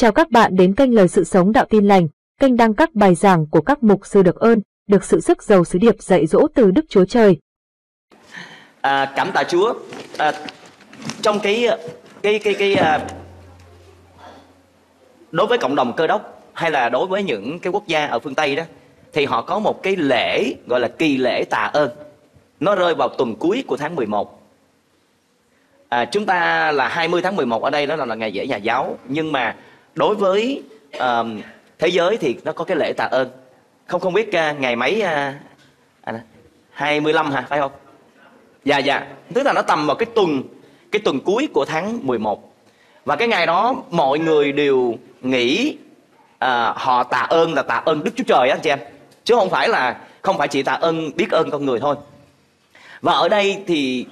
Chào các bạn đến kênh Lời Sự Sống Đạo Tin Lành, kênh đăng các bài giảng của các mục sư được ơn, được sự sức giàu sứ điệp dạy dỗ từ Đức Chúa Trời. Cảm tạ Chúa. Trong đối với cộng đồng Cơ Đốc hay là đối với những cái quốc gia ở phương Tây đó, thì họ có một cái lễ gọi là kỳ lễ tạ ơn. Nó rơi vào tuần cuối của tháng 11. Chúng ta là 20 tháng 11 ở đây, đó là ngày lễ Nhà giáo. Nhưng mà đối với thế giới thì nó có cái lễ tạ ơn. Không biết ngày mấy 25 hả, phải không? Dạ. Tức là nó tầm vào cái tuần cuối của tháng 11. Và cái ngày đó mọi người đều nghĩ họ tạ ơn là tạ ơn Đức Chúa Trời á anh chị em. Chứ không phải chỉ tạ ơn biết ơn con người thôi. Và ở đây thì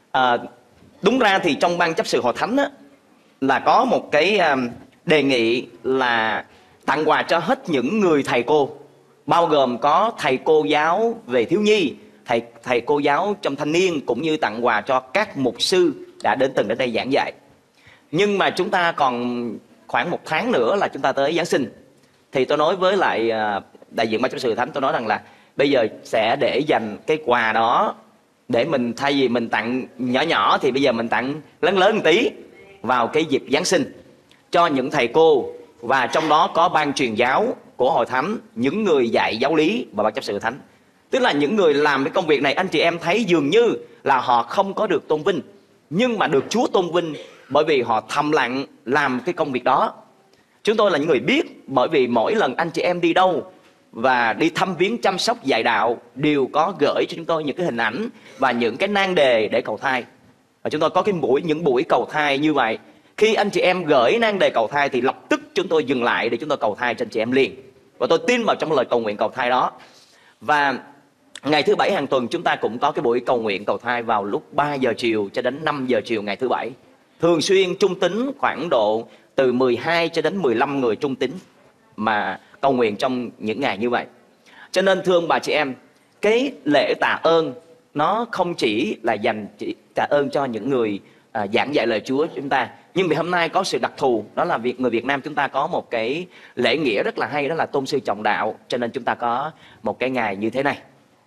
đúng ra thì trong ban chấp sự hội thánh á, là có một cái đề nghị là tặng quà cho hết những người thầy cô, bao gồm có thầy cô giáo về thiếu nhi, thầy cô giáo trong thanh niên, cũng như tặng quà cho các mục sư đã đến đây giảng dạy. Nhưng mà chúng ta còn khoảng 1 tháng nữa là chúng ta tới Giáng sinh. Thì tôi nói với lại đại diện ban chấp sự hội thánh, tôi nói rằng là bây giờ sẽ để dành cái quà đó để mình, thay vì mình tặng nhỏ nhỏ thì bây giờ mình tặng lớn một tí vào cái dịp Giáng sinh cho những thầy cô, và trong đó có ban truyền giáo của hội thánh, những người dạy giáo lý và ban chấp sự hội thánh. Tức là những người làm cái công việc này, anh chị em thấy dường như là họ không có được tôn vinh, nhưng mà được Chúa tôn vinh bởi vì họ thầm lặng làm cái công việc đó. Chúng tôi là những người biết, bởi vì mỗi lần anh chị em đi đâu và đi thăm viếng chăm sóc dạy đạo đều có gửi cho chúng tôi những cái hình ảnh và những cái nan đề để cầu thai. Và chúng tôi có những buổi cầu thai như vậy. Khi anh chị em gửi nan đề cầu thai thì lập tức chúng tôi dừng lại để chúng tôi cầu thai cho anh chị em liền. Và tôi tin vào trong lời cầu nguyện cầu thai đó. Và ngày thứ Bảy hàng tuần chúng ta cũng có cái buổi cầu nguyện cầu thai vào lúc 3 giờ chiều cho đến 5 giờ chiều ngày thứ Bảy. Thường xuyên trung tín khoảng độ từ 12 cho đến 15 người trung tín mà cầu nguyện trong những ngày như vậy. Cho nên thưa ông bà chị em, cái lễ tạ ơn nó không chỉ là dành tạ ơn cho những người giảng dạy lời Chúa chúng ta. Nhưng vì hôm nay có sự đặc thù, đó là người Việt Nam chúng ta có một cái lễ nghĩa rất là hay, đó là tôn sư trọng đạo. Cho nên chúng ta có một cái ngày như thế này.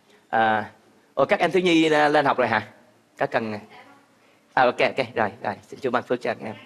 Các em thiếu nhi lên học rồi hả? Các cần... ok, rồi, xin Chúa ban phước cho các em.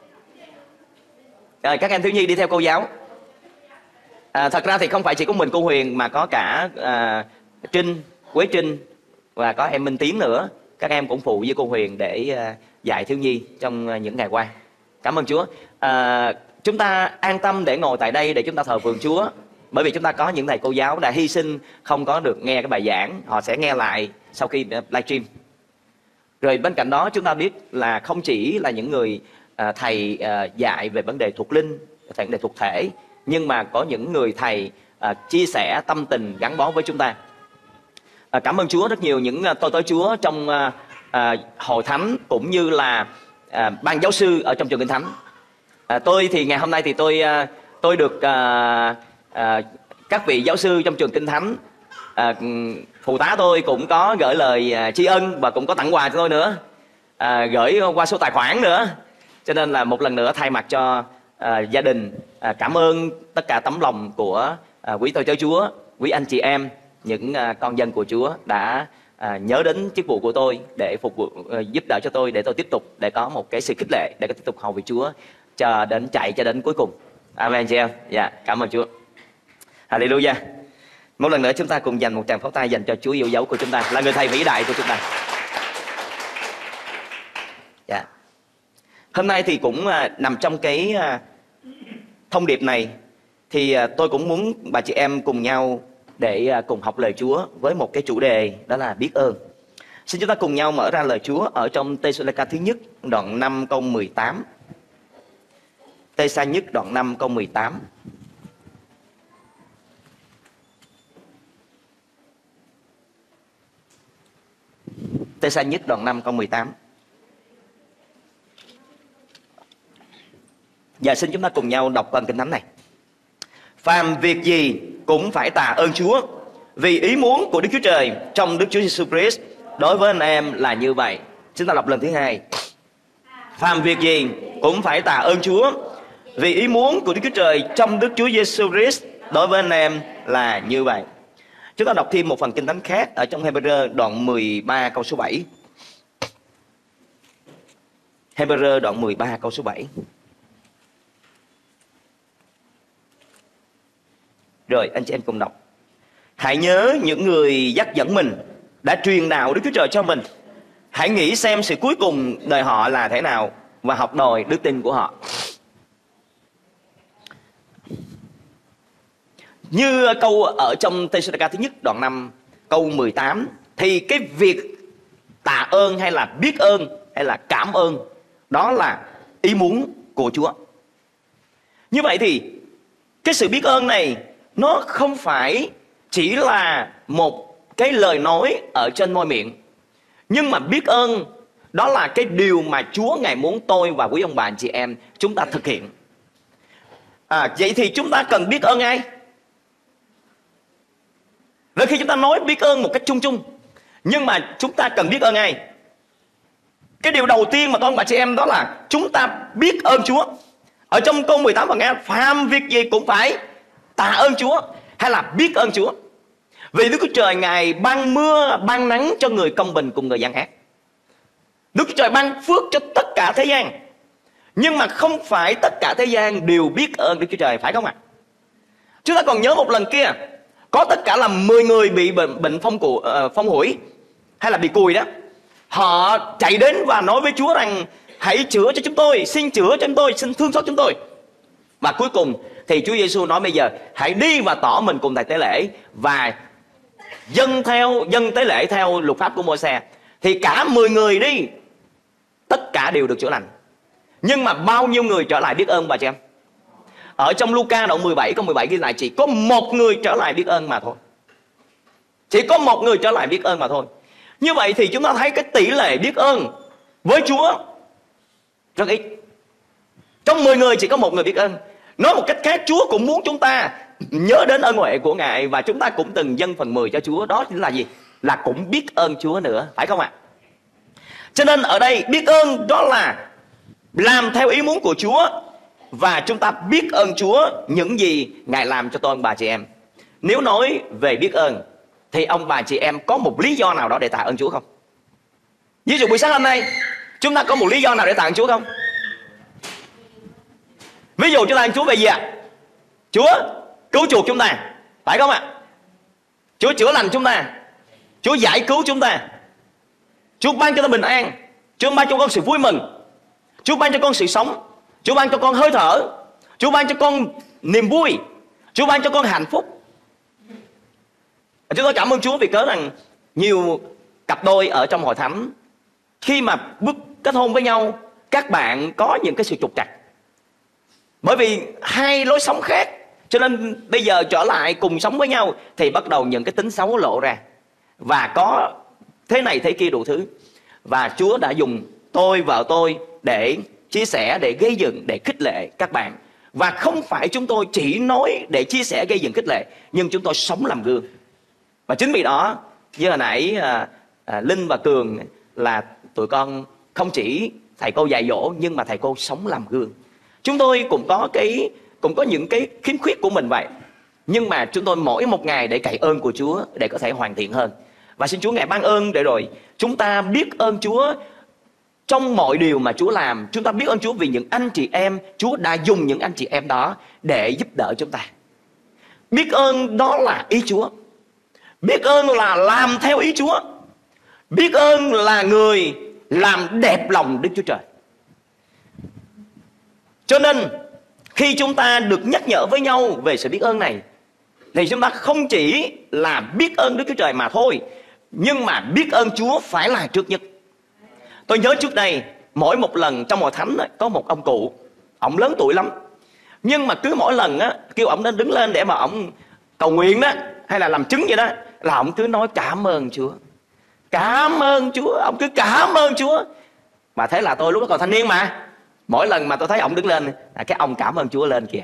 Rồi, các em thiếu nhi đi theo cô giáo. Thật ra thì không phải chỉ có mình cô Huyền mà có cả Trinh, Quế Trinh và có em Minh Tiến nữa. Các em cũng phụ với cô Huyền để dạy thiếu nhi trong những ngày qua. Cảm ơn Chúa. Chúng ta an tâm để ngồi tại đây để chúng ta thờ phượng Chúa. Bởi vì chúng ta có những thầy cô giáo đã hy sinh không có được nghe cái bài giảng, họ sẽ nghe lại sau khi livestream. Rồi bên cạnh đó chúng ta biết là không chỉ là những người thầy dạy về vấn đề thuộc linh, vấn đề thuộc thể, nhưng mà có những người thầy chia sẻ tâm tình gắn bó với chúng ta. Cảm ơn Chúa rất nhiều những tôi tới Chúa trong hội thánh cũng như là ban giáo sư ở trong trường Kinh Thánh. Tôi thì ngày hôm nay thì tôi được các vị giáo sư trong trường Kinh Thánh, phụ tá tôi cũng có gửi lời tri ân và cũng có tặng quà cho tôi nữa, gửi qua số tài khoản nữa. Cho nên là một lần nữa thay mặt cho gia đình, cảm ơn tất cả tấm lòng của quý tôi tới Chúa, quý anh chị em, những con dân của Chúa đã nhớ đến chức vụ của tôi để phục vụ, giúp đỡ cho tôi để tôi tiếp tục để có một cái sự khích lệ để tiếp tục hầu việc Chúa cho đến cuối cùng. Amen chị em. Dạ, cảm ơn Chúa. Hallelujah. Một lần nữa chúng ta cùng dành một tràng pháo tay dành cho Chúa yêu dấu của chúng ta, là người thầy vĩ đại của chúng ta. Dạ. Hôm nay thì cũng nằm trong cái thông điệp này, thì tôi cũng muốn bà chị em cùng nhau để cùng học lời Chúa với một cái chủ đề, đó là biết ơn. Xin chúng ta cùng nhau mở ra lời Chúa ở trong Tê-sa-lô-ni-ca thứ nhất đoạn 5 câu 18. Tê-sa nhất đoạn 5 câu 18. Tê-sa nhất đoạn 5 câu 18. Và xin chúng ta cùng nhau đọc phần Kinh Thánh này. Phàm việc gì cũng phải tạ ơn Chúa, vì ý muốn của Đức Chúa Trời trong Đức Chúa Giêsu Christ đối với anh em là như vậy. Chúng ta đọc lần thứ hai. Phàm việc gì cũng phải tạ ơn Chúa, Vì ý muốn của Đức Chúa Trời trong Đức Chúa Giêsu Christ đối với anh em là như vậy. Chúng ta đọc thêm một phần Kinh Thánh khác ở trong Hebrew đoạn 13 câu số 7. Hebrew đoạn 13 câu số 7. Rồi anh chị em cùng đọc. Hãy nhớ những người dắt dẫn mình đã truyền đạo Đức Chúa Trời cho mình. Hãy nghĩ xem sự cuối cùng đời họ là thế nào và học đòi đức tin của họ. Như câu ở trong Thê-sô-ni-ca thứ nhất đoạn 5 câu 18, thì cái việc tạ ơn hay là biết ơn hay là cảm ơn, đó là ý muốn của Chúa. Như vậy thì cái sự biết ơn này nó không phải chỉ là một cái lời nói ở trên môi miệng, nhưng mà biết ơn đó là cái điều mà Chúa Ngài muốn tôi và quý ông bà anh chị em chúng ta thực hiện. Vậy thì chúng ta cần biết ơn ai? Rồi khi chúng ta nói biết ơn một cách chung chung, nhưng mà chúng ta cần biết ơn ai? Cái điều đầu tiên mà con bà chị em đó là chúng ta biết ơn Chúa. Ở trong câu 18 phần A, phàm việc gì cũng phải tạ ơn Chúa hay là biết ơn Chúa. Vì Đức Chúa Trời Ngài ban mưa, ban nắng cho người công bình cùng người gian ác. Đức Chúa Trời ban phước cho tất cả thế gian. Nhưng mà không phải tất cả thế gian đều biết ơn Đức Chúa Trời, phải không ạ? Chúng ta còn nhớ một lần kia, có tất cả là 10 người bị bệnh phong hủi hay là bị cùi đó. Họ chạy đến và nói với Chúa rằng hãy chữa cho chúng tôi, xin chữa cho chúng tôi, xin thương xót chúng tôi. Và cuối cùng thì Chúa Giêsu nói bây giờ hãy đi và tỏ mình cùng thầy tế lễ và dâng tế lễ theo luật pháp của Môi-se. Thì cả 10 người đi, tất cả đều được chữa lành. Nhưng mà bao nhiêu người trở lại biết ơn bà chị em? Ở trong Luca đoạn 17 câu 17 ghi lại chỉ có một người trở lại biết ơn mà thôi. Chỉ có một người trở lại biết ơn mà thôi. Như vậy thì chúng ta thấy cái tỷ lệ biết ơn với Chúa rất ít. Trong 10 người chỉ có một người biết ơn. Nói một cách khác, Chúa cũng muốn chúng ta nhớ đến ơn huệ của Ngài, và chúng ta cũng từng dâng phần 10 cho Chúa. Đó chính là gì? Là cũng biết ơn Chúa nữa, phải không ạ? Cho nên ở đây biết ơn đó là làm theo ý muốn của Chúa, và chúng ta biết ơn Chúa những gì Ngài làm cho tôi ông bà chị em. Nếu nói về biết ơn thì ông bà chị em có một lý do nào đó để tạ ơn Chúa không? Ví dụ buổi sáng hôm nay chúng ta có một lý do nào để tạ ơn Chúa không? Ví dụ chúng ta ơn Chúa về gì ạ? Chúa cứu chuộc chúng ta, phải không ạ? Chúa chữa lành chúng ta, Chúa giải cứu chúng ta, Chúa ban cho ta bình an, Chúa ban cho con sự vui mừng, Chúa ban cho con sự sống, Chúa ban cho con hơi thở, Chúa ban cho con niềm vui, Chúa ban cho con hạnh phúc. Chúng tôi cảm ơn Chúa vì cớ rằng nhiều cặp đôi ở trong hội thánh khi mà bước kết hôn với nhau, các bạn có những cái sự trục trặc. Bởi vì hai lối sống khác, cho nên bây giờ trở lại cùng sống với nhau thì bắt đầu những cái tính xấu lộ ra, và có thế này thế kia đủ thứ. Và Chúa đã dùng tôi, vợ tôi để chia sẻ, để gây dựng, để khích lệ các bạn. Và không phải chúng tôi chỉ nói để chia sẻ, gây dựng, khích lệ, nhưng chúng tôi sống làm gương. Và chính vì đó, như hồi nãy Linh và Cường là tụi con không chỉ thầy cô dạy dỗ, nhưng mà thầy cô sống làm gương. Chúng tôi cũng có những cái khiếm khuyết của mình vậy, nhưng mà chúng tôi mỗi một ngày để cậy ơn của Chúa để có thể hoàn thiện hơn. Và xin Chúa Ngài ban ơn để rồi chúng ta biết ơn Chúa trong mọi điều mà Chúa làm. Chúng ta biết ơn Chúa vì những anh chị em, Chúa đã dùng những anh chị em đó để giúp đỡ chúng ta. Biết ơn đó là ý Chúa. Biết ơn là làm theo ý Chúa. Biết ơn là người làm đẹp lòng Đức Chúa Trời. Cho nên khi chúng ta được nhắc nhở với nhau về sự biết ơn này, thì chúng ta không chỉ là biết ơn Đức Chúa Trời mà thôi, nhưng mà biết ơn Chúa phải là trước nhất. Tôi nhớ trước đây, mỗi một lần trong hội thánh có một ông cụ, ông lớn tuổi lắm, nhưng mà cứ mỗi lần kêu ông nên đứng lên để mà ông cầu nguyện đó, hay là làm chứng vậy đó, là ông cứ nói cảm ơn Chúa, cảm ơn Chúa, ông cứ cảm ơn Chúa. Mà thế là tôi lúc đó còn thanh niên mà, mỗi lần mà tôi thấy ông đứng lên là cái ông cảm ơn Chúa lên kìa.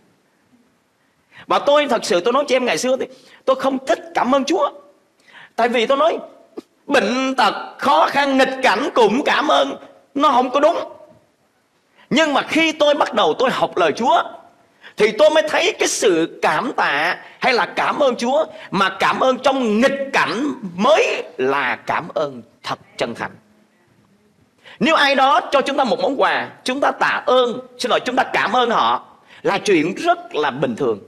Và tôi thật sự tôi nói cho em ngày xưa thì tôi không thích cảm ơn Chúa. Tại vì tôi nói bệnh tật, khó khăn, nghịch cảnh cũng cảm ơn, nó không có đúng. Nhưng mà khi tôi bắt đầu tôi học lời Chúa thì tôi mới thấy cái sự cảm tạ hay là cảm ơn Chúa, mà cảm ơn trong nghịch cảnh mới là cảm ơn thật chân thành. Nếu ai đó cho chúng ta một món quà, chúng ta tạ ơn, chúng ta cảm ơn họ là chuyện rất là bình thường.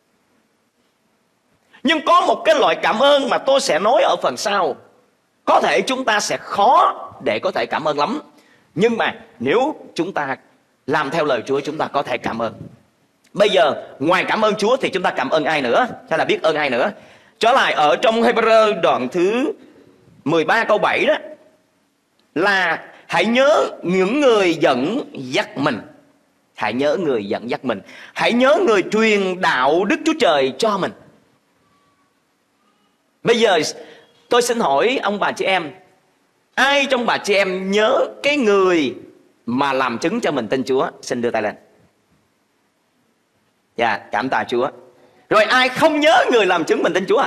Nhưng có một cái loại cảm ơn mà tôi sẽ nói ở phần sau, có thể chúng ta sẽ khó để có thể cảm ơn lắm, nhưng mà nếu chúng ta làm theo lời Chúa, chúng ta có thể cảm ơn. Bây giờ ngoài cảm ơn Chúa thì chúng ta cảm ơn ai nữa, hay là biết ơn ai nữa? Trở lại ở trong Hebrew đoạn thứ 13 câu 7 đó, là hãy nhớ những người dẫn dắt mình. Hãy nhớ người dẫn dắt mình. Hãy nhớ người truyền đạo Đức Chúa Trời cho mình. Bây giờ tôi xin hỏi ông bà chị em, ai trong bà chị em nhớ cái người mà làm chứng cho mình tin Chúa? Xin đưa tay lên. Dạ, cảm tạ Chúa. Rồi ai không nhớ người làm chứng mình tin Chúa?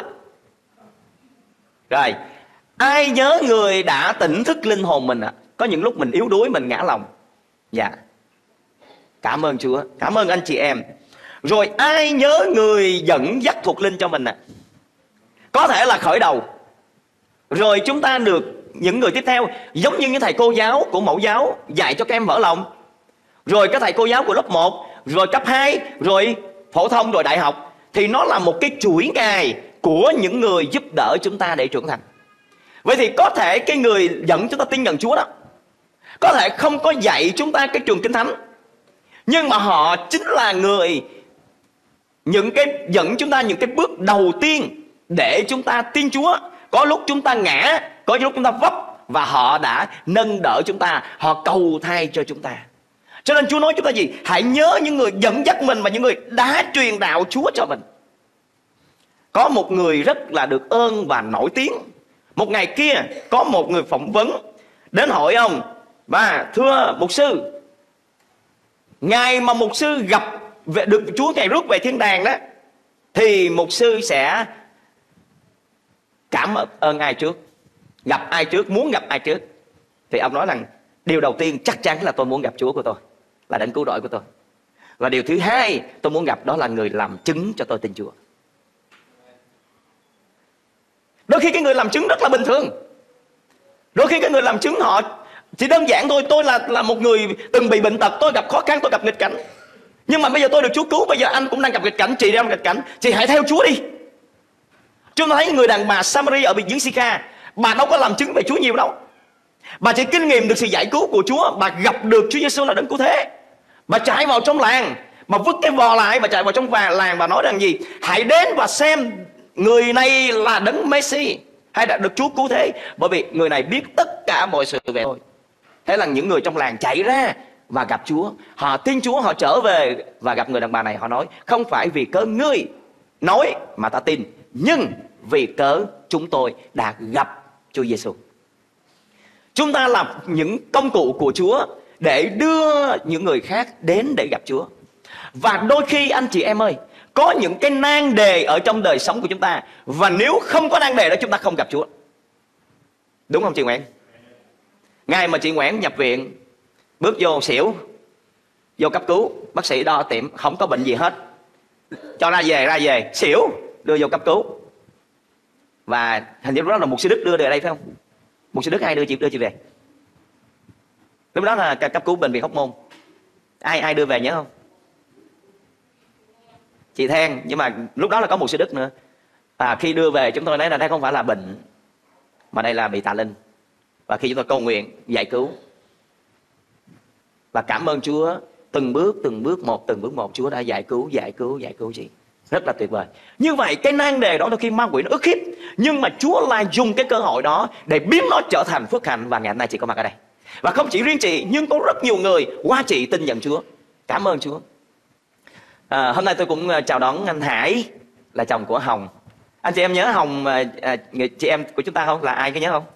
Rồi, ai nhớ người đã tỉnh thức linh hồn mình? Có những lúc mình yếu đuối, mình ngã lòng. Dạ, cảm ơn Chúa, cảm ơn anh chị em. Rồi ai nhớ người dẫn dắt thuộc linh cho mình? Có thể là khởi đầu, rồi chúng ta được những người tiếp theo, giống như những thầy cô giáo của mẫu giáo dạy cho các em mở lòng, rồi các thầy cô giáo của lớp 1, rồi cấp 2, rồi phổ thông, rồi đại học. Thì nó là một cái chuỗi ngày của những người giúp đỡ chúng ta để trưởng thành. Vậy thì có thể cái người dẫn chúng ta tin nhận Chúa đó, có thể không có dạy chúng ta cái trường Kinh Thánh, nhưng mà họ chính là người dẫn chúng ta những cái bước đầu tiên để chúng ta tin Chúa. Có lúc chúng ta ngã, có lúc chúng ta vấp, và họ đã nâng đỡ chúng ta, họ cầu thay cho chúng ta. Cho nên Chúa nói chúng ta gì? Hãy nhớ những người dẫn dắt mình và những người đã truyền đạo Chúa cho mình. Có một người rất là được ơn và nổi tiếng. Một ngày kia có một người phỏng vấn đến hỏi ông: và thưa mục sư, ngày mà mục sư gặp được Chúa, ngày rước về thiên đàng đó, thì mục sư sẽ cảm ơn ai trước, gặp ai trước, muốn gặp ai trước? Thì ông nói rằng điều đầu tiên chắc chắn là tôi muốn gặp Chúa của tôi, là đấng cứu rỗi của tôi. Và điều thứ hai tôi muốn gặp đó là người làm chứng cho tôi tin Chúa. Đôi khi cái người làm chứng rất là bình thường. Đôi khi cái người làm chứng họ chỉ đơn giản thôi: tôi là một người từng bị bệnh tật, tôi gặp khó khăn, tôi gặp nghịch cảnh, nhưng mà bây giờ tôi được Chúa cứu. Bây giờ anh cũng đang gặp nghịch cảnh, chị đang gặp nghịch cảnh, chị hãy theo Chúa đi. Chúng ta thấy người đàn bà Samari ở biển Giếng-si-ca, bà đâu có làm chứng về Chúa nhiều đâu. Bà chỉ kinh nghiệm được sự giải cứu của Chúa. Bà gặp được Chúa Giêsu là đấng cứu thế. Bà chạy vào trong làng, bà vứt cái vò lại, bà chạy vào trong làng và nói rằng gì? Hãy đến và xem người này là đấng Messi, hay đã được Chúa cứu thế, bởi vì người này biết tất cả mọi sự về tôi. Thế là những người trong làng chạy ra và gặp Chúa. Họ tin Chúa, họ trở về và gặp người đàn bà này. Họ nói: không phải vì cớ ngươi nói mà ta tin, nhưng vì cớ chúng tôi đã gặp Chúa Giêsu. Chúng ta là những công cụ của Chúa để đưa những người khác đến để gặp Chúa. Và đôi khi anh chị em ơi, có những cái nan đề ở trong đời sống của chúng ta, và nếu không có nan đề đó chúng ta không gặp Chúa. Đúng không chị Nguyễn? Ngày mà chị Nguyễn nhập viện, bước vô xỉu, vô cấp cứu, bác sĩ đo tiệm không có bệnh gì hết, cho ra về xỉu, đưa vô cấp cứu. Và hình như lúc đó là mục sư Đức đưa về đây phải không? Mục sư Đức ai đưa chị về? Lúc đó là cấp cứu bệnh viện Hóc Môn. Ai đưa về nhớ không? Chị Then. Nhưng mà lúc đó là có mục sư Đức nữa. Khi đưa về chúng tôi nói là đây không phải là bệnh, mà đây là bị tà linh. Và khi chúng tôi cầu nguyện giải cứu và cảm ơn Chúa, từng bước một Chúa đã giải cứu chị. Rất là tuyệt vời. Như vậy cái nan đề đó đôi khi ma quỷ nó ức hiếp, nhưng mà Chúa lại dùng cái cơ hội đó để biến nó trở thành phước hạnh. Và ngày hôm nay chị có mặt ở đây, và không chỉ riêng chị, nhưng có rất nhiều người qua chị tin nhận Chúa. Cảm ơn Chúa. Hôm nay tôi cũng chào đón anh Hải, là chồng của Hồng. Anh chị em nhớ Hồng, chị em của chúng ta không? Là ai có nhớ không?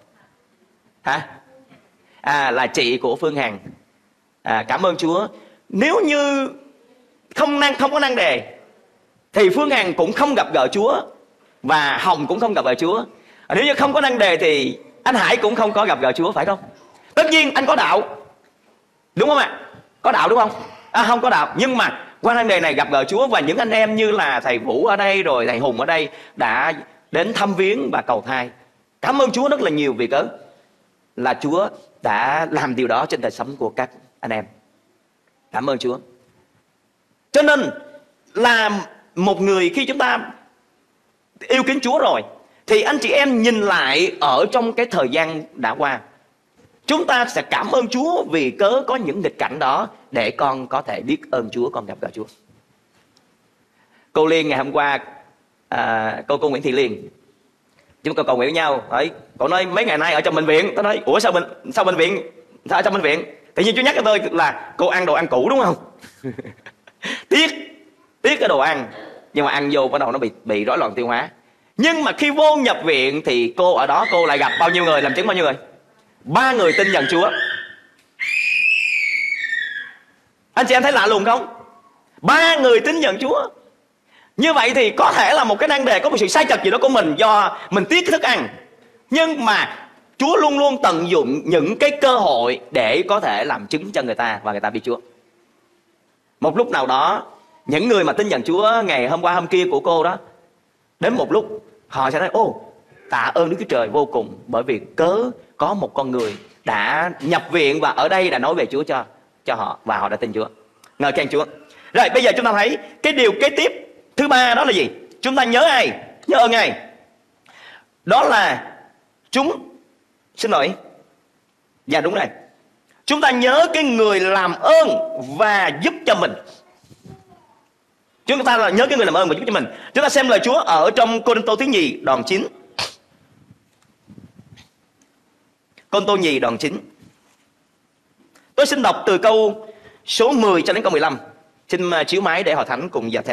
Hả? Là chị của Phương Hằng. Cảm ơn Chúa. Nếu như không có năng đề thì Phương Hằng cũng không gặp gỡ Chúa, và Hồng cũng không gặp gỡ Chúa. Nếu như không có năng đề thì anh Hải cũng không có gặp gỡ Chúa, phải không? Tất nhiên anh có đạo, đúng không ạ? Có đạo đúng không? Không có đạo, nhưng mà qua nan đề này gặp gỡ Chúa, và những anh em như là thầy Vũ ở đây rồi thầy Hùng ở đây đã đến thăm viếng và cầu thai. Cảm ơn Chúa rất là nhiều vì cớ là Chúa đã làm điều đó trên đời sống của các anh em. Cảm ơn Chúa. Cho nên là một người khi chúng ta yêu kính Chúa rồi thì anh chị em nhìn lại ở trong cái thời gian đã qua, chúng ta sẽ cảm ơn Chúa vì cớ có những nghịch cảnh đó để con có thể biết ơn Chúa, con gặp gỡ Chúa. Cô Liên ngày hôm qua, cô Nguyễn Thị Liên, chúng tôi cầu nguyện với nhau. Đấy, cô nói mấy ngày nay ở trong bệnh viện. Tôi nói ủa sao bệnh viện, sao ở trong bệnh viện? Tự nhiên Chúa nhắc cho tôi là cô ăn đồ ăn cũ đúng không? tiếc cái đồ ăn, nhưng mà ăn vô bắt đầu nó bị rối loạn tiêu hóa. Nhưng mà khi vô nhập viện thì cô ở đó cô lại gặp bao nhiêu người, làm chứng bao nhiêu người? 3 người tin nhận Chúa. Anh chị em thấy lạ lùng không? 3 người tin nhận Chúa. Như vậy thì có thể là một cái nan đề, có một sự sai trật gì đó của mình do mình tiếc cái thức ăn. Nhưng mà Chúa luôn luôn tận dụng những cái cơ hội để có thể làm chứng cho người ta và người ta biết Chúa. Một lúc nào đó, những người mà tin nhận Chúa ngày hôm qua hôm kia của cô đó, đến một lúc họ sẽ nói ô, tạ ơn Đức Chúa Trời vô cùng, bởi vì cớ có một con người đã nhập viện và ở đây đã nói về Chúa cho họ, và họ đã tin Chúa. Ngợi khen Chúa. Rồi bây giờ chúng ta thấy cái điều kế tiếp thứ ba đó là gì? Chúng ta nhớ ai? Nhớ ơn ai? Đó là đúng rồi. Chúng ta nhớ cái người làm ơn và giúp cho mình. Chúng ta là nhớ cái người làm ơn và giúp cho mình. Chúng ta xem lời Chúa ở trong Cô-rinh-tô thứ nhì đoạn 9. Cô-rinh-tô nhì đoạn 9. Tôi xin đọc từ câu số 10 cho đến câu 15. Xin chiếu máy để Hội Thánh cùng dõi theo.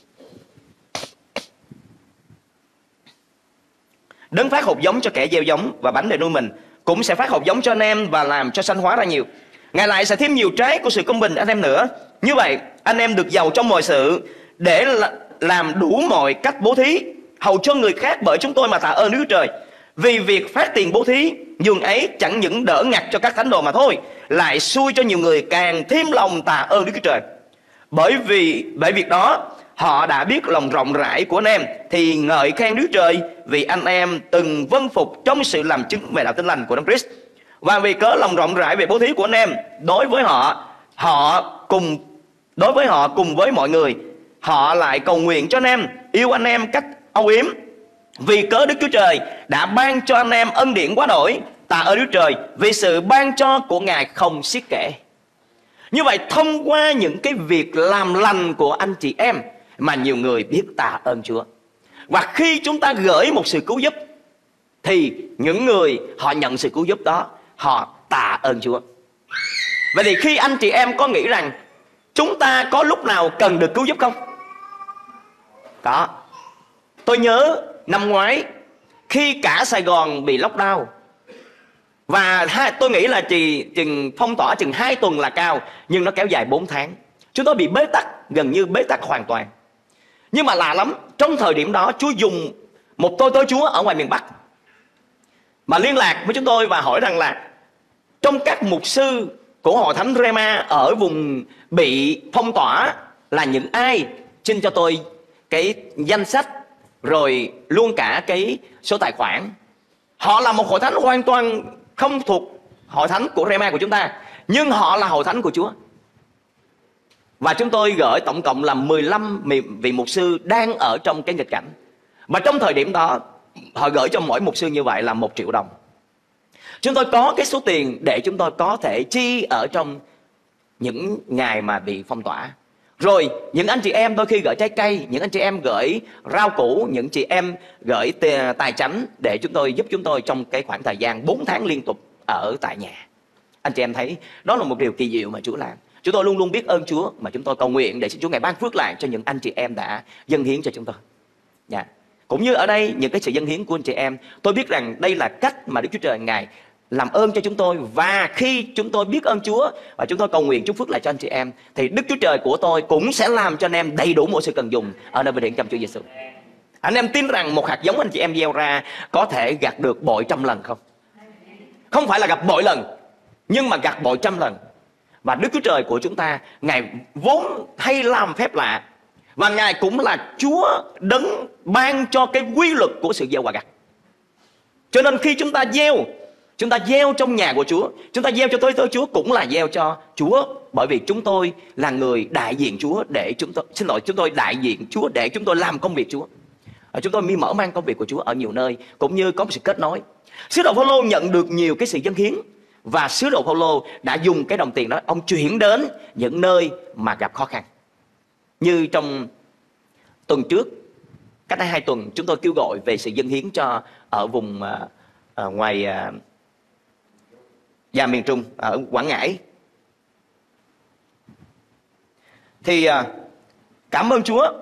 Đấng phát hột giống cho kẻ gieo giống và bánh để nuôi mình, cũng sẽ phát hột giống cho anh em và làm cho sanh hóa ra nhiều. Ngài lại sẽ thêm nhiều trái của sự công bình anh em nữa. Như vậy anh em được giàu trong mọi sự, để làm đủ mọi cách bố thí, hầu cho người khác bởi chúng tôi mà tạ ơn Đức Chúa Trời. Vì việc phát tiền bố thí dường ấy chẳng những đỡ ngặt cho các thánh đồ mà thôi, lại xui cho nhiều người càng thêm lòng tạ ơn Đức Chúa Trời. Bởi việc đó họ đã biết lòng rộng rãi của anh em, thì ngợi khen Đức Trời vì anh em từng vâng phục trong sự làm chứng về đạo Tin Lành của Đấng Christ. Và vì cớ lòng rộng rãi về bố thí của anh em đối với họ cùng với mọi người, họ lại cầu nguyện cho anh em, yêu anh em cách âu yếm. Vì cớ Đức Chúa Trời đã ban cho anh em ân điển quá đổi, tạ ơn Đức Trời vì sự ban cho của Ngài không xiết kể. Như vậy thông qua những cái việc làm lành của anh chị em mà nhiều người biết tạ ơn Chúa. Và khi chúng ta gửi một sự cứu giúp thì những người họ nhận sự cứu giúp đó, họ tạ ơn Chúa. Vậy thì khi anh chị em có nghĩ rằng chúng ta có lúc nào cần được cứu giúp không? Có. Tôi nhớ năm ngoái khi cả Sài Gòn bị lockdown, và tôi nghĩ là chừng phong tỏa chừng 2 tuần là cao, nhưng nó kéo dài 4 tháng. Chúng tôi bị bế tắc, gần như bế tắc hoàn toàn. Nhưng mà lạ lắm, trong thời điểm đó Chúa dùng một tôi Chúa ở ngoài miền Bắc mà liên lạc với chúng tôi và hỏi rằng là trong các mục sư của Hội Thánh Rema ở vùng bị phong tỏa là những ai, xin cho tôi cái danh sách rồi luôn cả cái số tài khoản. Họ là một hội thánh hoàn toàn không thuộc hội thánh của Rema của chúng ta, nhưng họ là hội thánh của Chúa. Và chúng tôi gửi tổng cộng là 15 vị mục sư đang ở trong cái nghịch cảnh. Và trong thời điểm đó họ gửi cho mỗi mục sư như vậy là 1 triệu đồng. Chúng tôi có cái số tiền để chúng tôi có thể chi ở trong những ngày mà bị phong tỏa. Rồi những anh chị em đôi khi gửi trái cây, những anh chị em gửi rau củ, những chị em gửi tài chánh để chúng tôi giúp chúng tôi trong cái khoảng thời gian 4 tháng liên tục ở tại nhà. Anh chị em thấy đó là một điều kỳ diệu mà Chúa làm. Chúng tôi luôn luôn biết ơn Chúa, mà chúng tôi cầu nguyện để xin Chúa Ngài ban phước lại cho những anh chị em đã dâng hiến cho chúng tôi. Cũng như ở đây những cái sự dâng hiến của anh chị em, tôi biết rằng đây là cách mà Đức Chúa Trời Ngài làm ơn cho chúng tôi. Và khi chúng tôi biết ơn Chúa và chúng tôi cầu nguyện chúc phước lại cho anh chị em, thì Đức Chúa Trời của tôi cũng sẽ làm cho anh em đầy đủ mọi sự cần dùng ở nơi vinh hiển trong Chúa Giêsu. Anh em tin rằng một hạt giống anh chị em gieo ra có thể gặt được bội 100 lần không? Không phải là gặp bội lần, nhưng mà gặt bội 100 lần. Và Đức Chúa Trời của chúng ta, Ngài vốn hay làm phép lạ, và Ngài cũng là Chúa đấng ban cho cái quy luật của sự gieo và gặt. Cho nên khi chúng ta gieo trong nhà của Chúa, chúng ta gieo cho tới Chúa cũng là gieo cho Chúa. Bởi vì chúng tôi là người đại diện Chúa để chúng tôi đại diện Chúa để chúng tôi làm công việc Chúa. Chúng tôi mới mở mang công việc của Chúa ở nhiều nơi, cũng như có một sự kết nối. Sứ đồ Phaolô nhận được nhiều cái sự dâng hiến, và sứ đồ Phaolô đã dùng cái đồng tiền đó, ông chuyển đến những nơi mà gặp khó khăn. Như trong tuần trước, cách đây 2 tuần, chúng tôi kêu gọi về sự dâng hiến cho ở vùng ngoài miền Trung, ở Quảng Ngãi. Thì cảm ơn Chúa,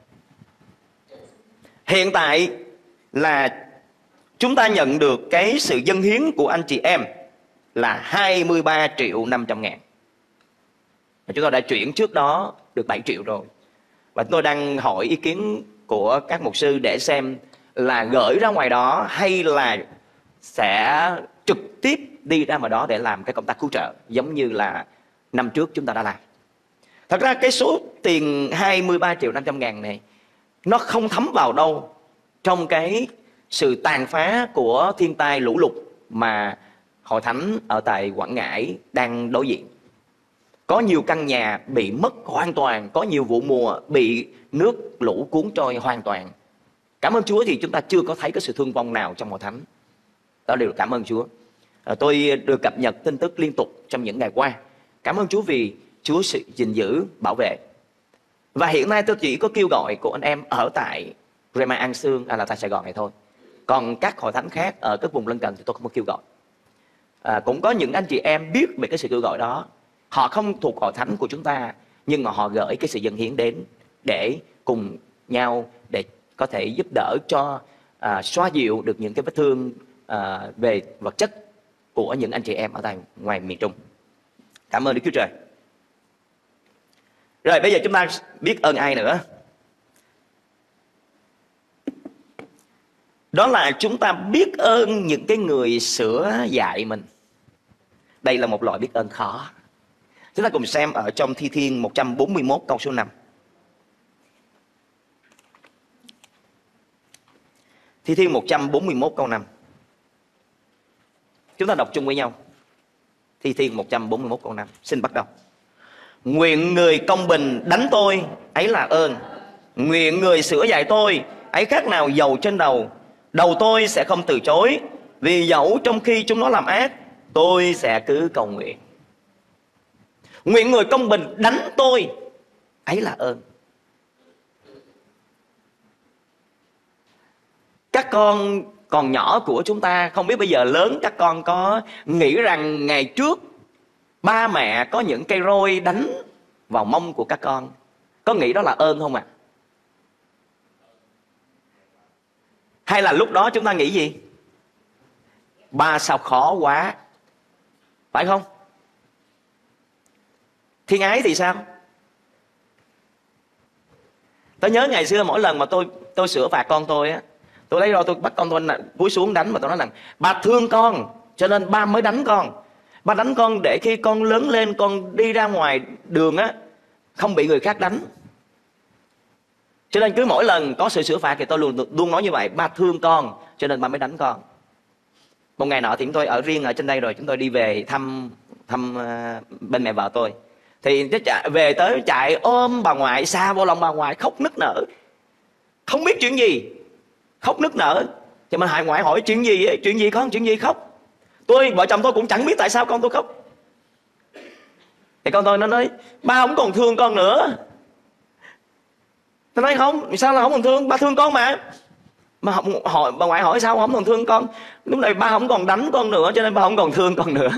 hiện tại là chúng ta nhận được cái sự dâng hiến của anh chị em là 23.500.000. Chúng tôi đã chuyển trước đó được 7 triệu rồi. Và tôi đang hỏi ý kiến của các mục sư để xem là gửi ra ngoài đó hay là sẽ trực tiếp đi ra ngoài đó để làm cái công tác cứu trợ giống như là năm trước chúng ta đã làm. Thật ra cái số tiền 23.500.000 này nó không thấm vào đâu trong cái sự tàn phá của thiên tai lũ lụt mà Hội Thánh ở tại Quảng Ngãi đang đối diện. Có nhiều căn nhà bị mất hoàn toàn, có nhiều vụ mùa bị nước lũ cuốn trôi hoàn toàn. Cảm ơn Chúa thì chúng ta chưa có thấy cái sự thương vong nào trong Hội Thánh. Đó đều cảm ơn Chúa. Tôi được cập nhật tin tức liên tục trong những ngày qua. Cảm ơn Chúa vì Chúa sự gìn giữ, bảo vệ. Và hiện nay tôi chỉ có kêu gọi của anh em ở tại Rema An Sương hay là tại Sài Gòn này thôi. Còn các hội thánh khác ở các vùng lân cận thì tôi không có kêu gọi. Cũng có những anh chị em biết về cái sự kêu gọi đó. Họ không thuộc hội thánh của chúng ta, nhưng mà họ gửi cái sự dâng hiến đến để cùng nhau để có thể giúp đỡ cho xoa dịu được những cái vết thương về vật chất của những anh chị em ở tại ngoài miền Trung. Cảm ơn Đức Chúa Trời. Rồi bây giờ chúng ta biết ơn ai nữa? Đó là chúng ta biết ơn những cái người sửa dạy mình. Đây là một loại biết ơn khó. Chúng ta cùng xem ở trong Thi Thiên 141 câu số 5. Thi Thiên 141 câu 5. Chúng ta đọc chung với nhau. Thi Thiên 141 câu 5. Xin bắt đầu. Nguyện người công bình đánh tôi, ấy là ơn. Nguyện người sửa dạy tôi, ấy khác nào dầu trên đầu. Đầu tôi sẽ không từ chối, vì dẫu trong khi chúng nó làm ác, tôi sẽ cứ cầu nguyện. Nguyện người công bình đánh tôi, ấy là ơn. Các con còn nhỏ của chúng ta, không biết bây giờ lớn các con có nghĩ rằng ngày trước ba mẹ có những cây roi đánh vào mông của các con, có nghĩ đó là ơn không ạ? Hay là lúc đó chúng ta nghĩ gì? Ba sao khó quá, phải không? Thiên Ái thì sao? Tôi nhớ ngày xưa mỗi lần mà tôi sửa phạt con tôi á, tôi lấy roi tôi bắt con tôi cúi xuống đánh, mà tôi nói rằng ba thương con cho nên ba mới đánh con. Ba đánh con để khi con lớn lên, con đi ra ngoài đường á không bị người khác đánh. Cho nên cứ mỗi lần có sự sửa phạt thì tôi luôn nói như vậy, ba thương con cho nên ba mới đánh con. Một ngày nọ thì chúng tôi ở riêng ở trên đây rồi, chúng tôi đi về thăm bên mẹ vợ tôi. Thì về tới chạy ôm bà ngoại, xa vô lòng bà ngoại khóc nức nở, không biết chuyện gì, khóc nức nở. Thì mà Hải ngoại hỏi chuyện gì ấy? Chuyện gì con, chuyện gì khóc? Vợ chồng tôi cũng chẳng biết tại sao con tôi khóc. Thì con tôi nó nói ba không còn thương con nữa. Tôi nói không, sao là không còn thương? Ba thương con mà. Bà ngoại hỏi sao không còn thương con? Lúc này ba không còn đánh con nữa, cho nên ba không còn thương con nữa.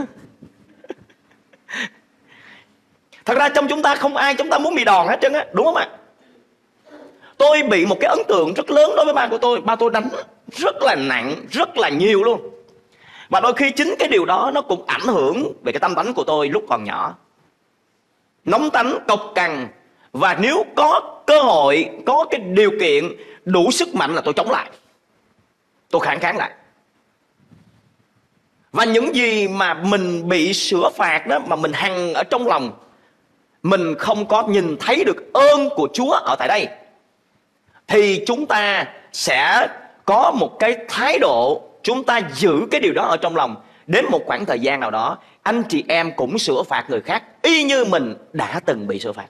Thật ra trong chúng ta không ai chúng ta muốn bị đòn hết trơn á, đúng không ạ? Tôi bị một cái ấn tượng rất lớn đối với ba của tôi. Ba tôi đánh rất là nặng, rất là nhiều luôn. Và đôi khi chính cái điều đó nó cũng ảnh hưởng về cái tâm tánh của tôi lúc còn nhỏ. Nóng tánh, cộc cằn. Và nếu có cơ hội, có cái điều kiện đủ sức mạnh là tôi chống lại, tôi kháng kháng lại. Và những gì mà mình bị sửa phạt đó, mà mình hằn ở trong lòng, mình không có nhìn thấy được ơn của Chúa ở tại đây, thì chúng ta sẽ có một cái thái độ, chúng ta giữ cái điều đó ở trong lòng. Đến một khoảng thời gian nào đó, anh chị em cũng sửa phạt người khác y như mình đã từng bị sửa phạt.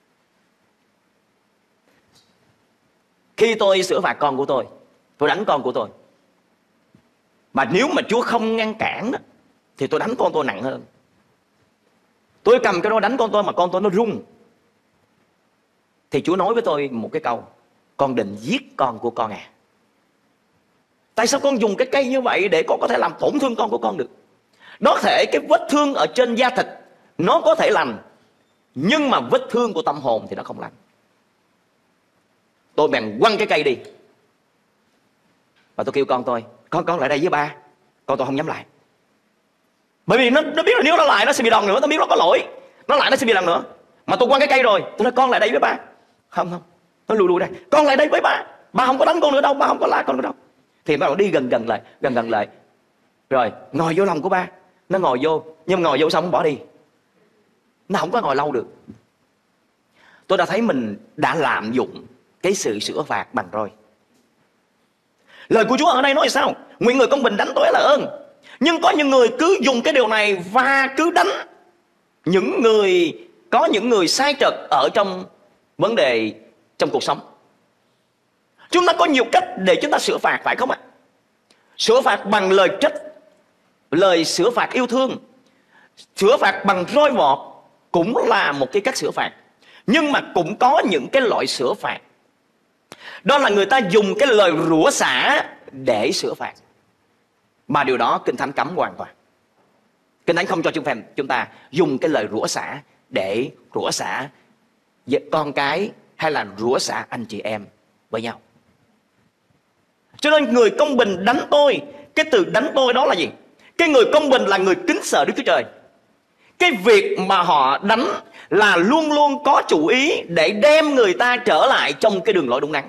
Khi tôi sửa phạt con của tôi đánh con của tôi, mà nếu mà Chúa không ngăn cản đó, thì tôi đánh con tôi nặng hơn. Tôi cầm cái đó đánh con tôi mà con tôi nó run, thì Chúa nói với tôi một cái câu: con định giết con của con à? Tại sao con dùng cái cây như vậy để con có thể làm tổn thương con của con được? Có thể cái vết thương ở trên da thịt nó có thể lành, nhưng mà vết thương của tâm hồn thì nó không lành. Tôi bèn quăng cái cây đi, và tôi kêu con tôi: con lại đây với ba. Con tôi không dám lại, bởi vì nó biết là nếu nó lại nó sẽ bị đòn nữa. Nó biết nó có lỗi, nó lại nó sẽ bị lần nữa. Mà tôi quăng cái cây rồi, tôi nói con lại đây với ba. Không, nó lùi đây. Con lại đây với ba không có đánh con nữa đâu, ba không có la con nữa đâu. Thì nó đi gần lại, rồi ngồi vô lòng của ba. Nó ngồi vô, nhưng ngồi vô xong không bỏ đi, nó không có ngồi lâu được. Tôi đã thấy mình đã lạm dụng cái sự sửa phạt bằng roi. Lời của Chúa ở đây nói sao? Nguyện người công bình đánh tôi là ơn. Nhưng có những người cứ dùng cái điều này và cứ đánh có những người sai trật ở trong vấn đề trong cuộc sống. Chúng ta có nhiều cách để chúng ta sửa phạt, phải không ạ? Sửa phạt bằng lời trách, lời sửa phạt yêu thương, sửa phạt bằng roi vọt cũng là một cái cách sửa phạt. Nhưng mà cũng có những cái loại sửa phạt, đó là người ta dùng cái lời rủa xả để sửa phạt. Mà điều đó Kinh Thánh cấm hoàn toàn. Kinh Thánh không cho chúng ta dùng cái lời rủa xả để rủa xả con cái hay là rủa xả anh chị em với nhau. Cho nên người công bình đánh tôi, cái từ đánh tôi đó là gì? Cái người công bình là người kính sợ Đức Chúa Trời. Cái việc mà họ đánh là luôn luôn có chủ ý để đem người ta trở lại trong cái đường lối đúng đắn.